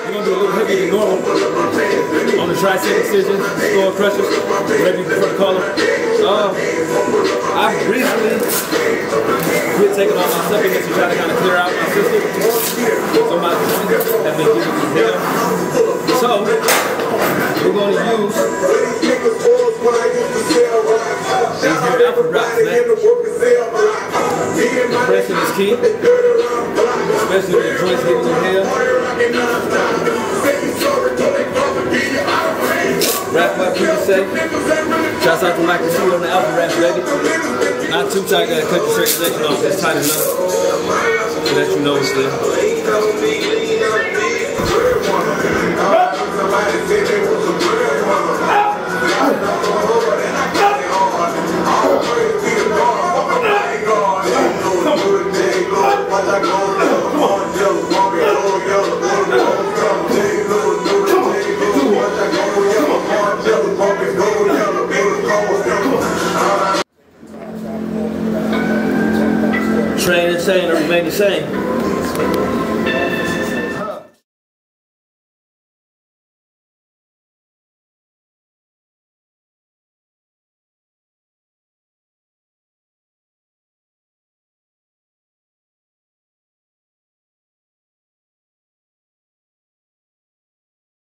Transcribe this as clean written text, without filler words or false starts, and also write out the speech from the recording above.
We're going to do a little heavier than normal on the tricep extensions, skull crushers, whatever you prefer to call them. I've recently quit taking all my supplements to try to kind of clear out my system. So my joints have been giving me hell. So we're going to use these here alpha drops, man. Compression is key, especially when your joints giving you hell. Wrap up, people say. Shouts out to Michael C on the alpha wrap, baby. Not too tight, gotta cut the circulation off, just tight enough to let you know it's there. Train and sane or remain the same.